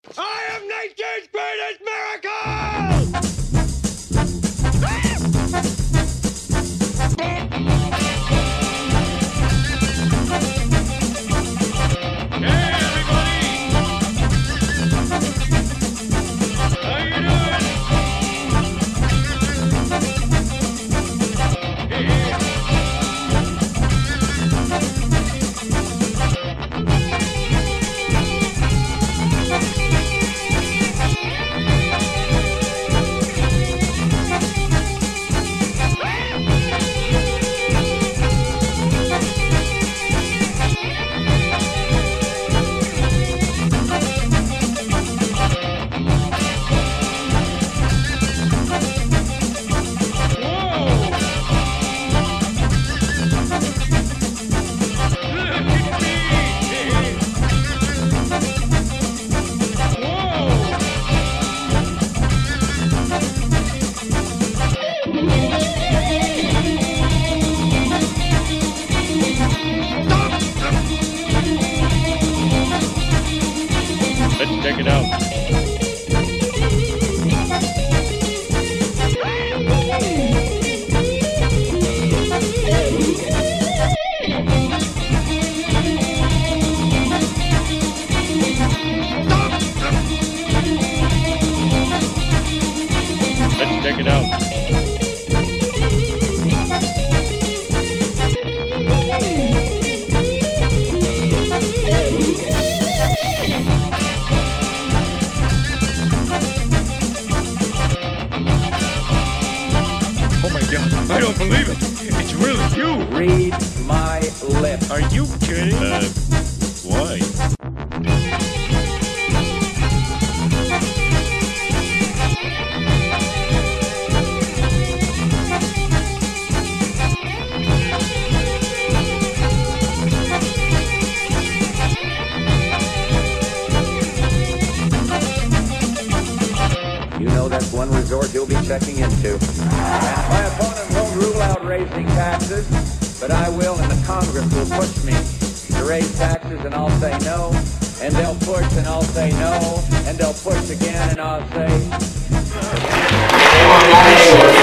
I am nature's greatest miracle! Let's check it out. Let's check it out. Oh my God, I don't believe it. It's really you. Read my lips. Are you kidding? Why? You know that's one resort you'll be checking into. And my opponent won't rule out raising taxes, but I will, and the Congress will push me to raise taxes, and I'll say no, and they'll push, and I'll say no, and they'll push again, and I'll say...